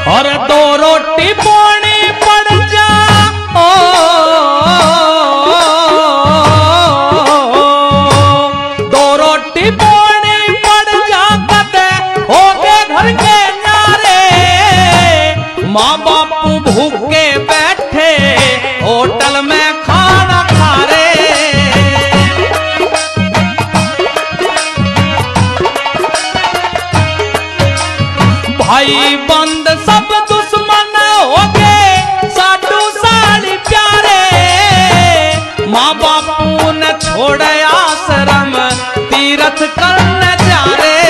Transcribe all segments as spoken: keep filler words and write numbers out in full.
और दो रोटी पानी पड़ जा ओ, दो रोटी पानी पड़ जा कते हो गए घर के नारे। माँ बापू भूखे बैठे होटल में खाना खा रे। भाई बंद सब दुश्मन हो गए साधु साली प्यारे। माँ बापू ने छोड़े आश्रम तीर्थ करने जा रे।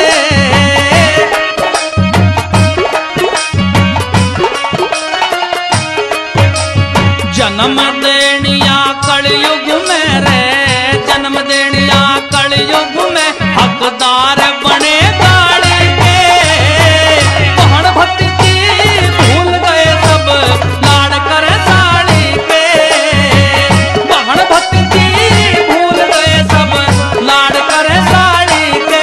जन्म देनिया कलयुग में रे, जन्म देनिया कलयुग में हकदार बने गाड़ी के। बहन भक्ति भूल गए सब लाड़ करे साड़ी के। बहन भक्ति भूल गए सब लाड़ करे साड़ी के।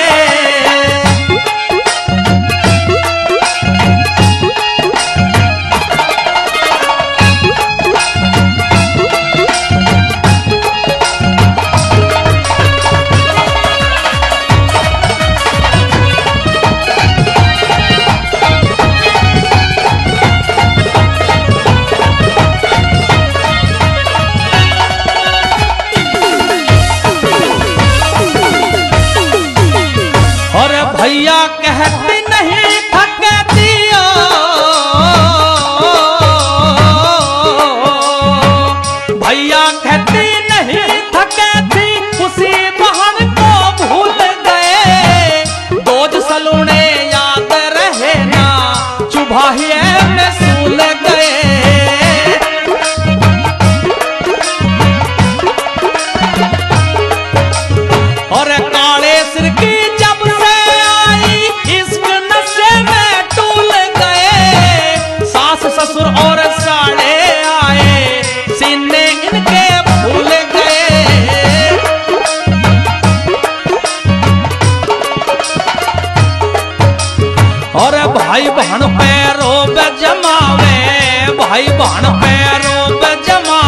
भैया कहती नहीं थकती ओ, भैया कहती नहीं थकती उसी बहन को भूल गए। दोज सलूने याद रहे ना चुभाइए में सूल गए। और काले सिर की ससुर और साले आए सीने इनके भूल गए। और भाई बहन पैरों पे जमावे, भाई बहन पैरों पे जमा